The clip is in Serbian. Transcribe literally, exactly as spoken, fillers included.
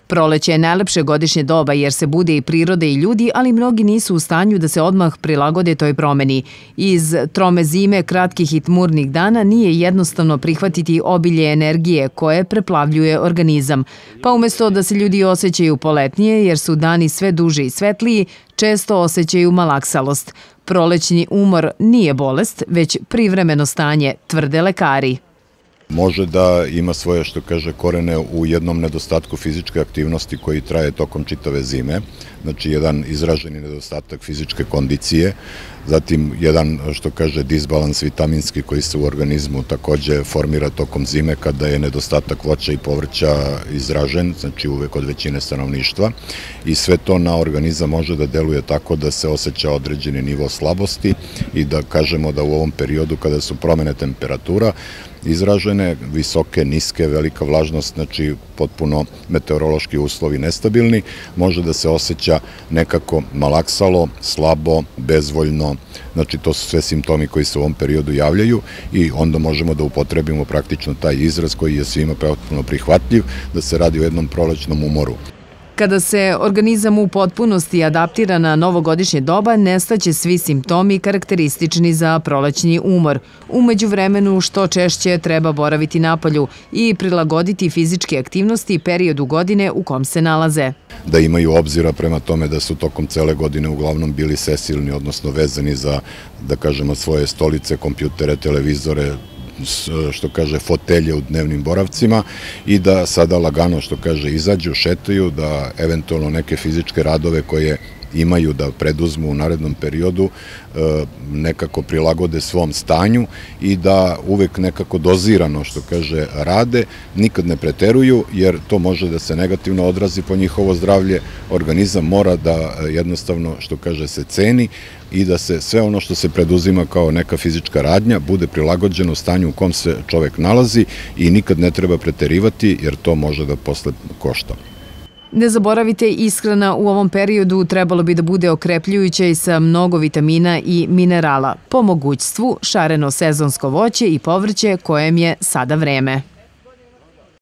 Proleće je najlepše godišnje doba jer se bude i priroda i ljudi, ali mnogi nisu u stanju da se odmah prilagode toj promeni. Iz trome zime, kratkih i tmurnih dana nije jednostavno prihvatiti obilje energije koje preplavljuje organizam. Pa umjesto da se ljudi osjećaju poletnije jer su dani sve duži i svetliji, često osjećaju malaksalost. Prolećni umor nije bolest, već privremeno stanje, tvrde lekari. Može da ima svoje, što kaže, korene u jednom nedostatku fizičke aktivnosti koji traje tokom čitave zime, znači jedan izraženi nedostatak fizičke kondicije, zatim jedan, što kaže, disbalans vitaminski koji se u organizmu takođe formira tokom zime kada je nedostatak voća i povrća izražen, znači uvek od većine stanovništva, i sve to na organizam može da deluje tako da se osjeća određeni nivo slabosti i da kažemo da u ovom periodu kada su promene temperatura izražene, visoke, niske, velika vlažnost, znači potpuno meteorološki uslovi nestabilni, može da se osjeća nekako malaksalo, slabo, bezvoljno, znači to su sve simptomi koji se u ovom periodu javljaju i onda možemo da upotrebimo praktično taj izraz koji je svima potpuno prihvatljiv, da se radi o jednom prolećnom umoru. Kada se organizam u potpunosti adaptira na novogodišnje doba, nestaće svi simptomi karakteristični za prolećni umor. U međuvremenu što češće treba boraviti napolju i prilagoditi fizičke aktivnosti periodu godine u kom se nalaze. Da imaju obzira prema tome da su tokom cele godine uglavnom bili sesilni, odnosno vezani za, da kažemo, svoje stolice, kompjutere, televizore, što kaže, fotelje u dnevnim boravcima i da sada lagano, što kaže, izađu, šetaju, da eventualno neke fizičke radove koje imaju da preduzmu u narednom periodu nekako prilagode svom stanju i da uvek nekako dozirano, što kaže, rade, nikad ne preteruju jer to može da se negativno odrazi po njihovo zdravlje. Organizam mora da jednostavno, što kaže, se ceni i da se sve ono što se preduzima kao neka fizička radnja bude prilagođeno stanju u kom se čovek nalazi i nikad ne treba preterivati jer to može da posle košta. Ne zaboravite, ishrana u ovom periodu trebalo bi da bude okrepljujuća i sa mnogo vitamina i minerala. Po mogućstvu šareno sezonsko voće i povrće kojem je sada vreme.